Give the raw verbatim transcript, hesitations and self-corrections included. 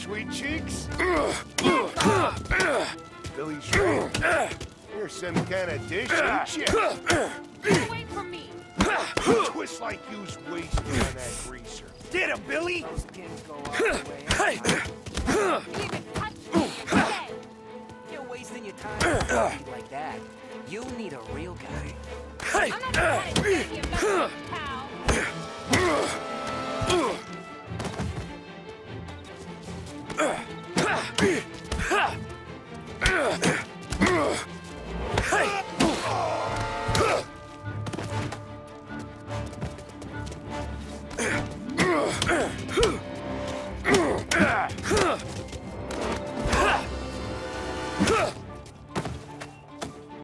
sweet cheeks? Billy Shrimp, you're some kind of dish, ain't you? Get away from me! Twist like you's wasted on that greaser. Get him, Billy! Those skins go all the way. You even touch me! Dead. You're wasting your time with a beat like that. You need a real guy. I'm not trying to save you, pal.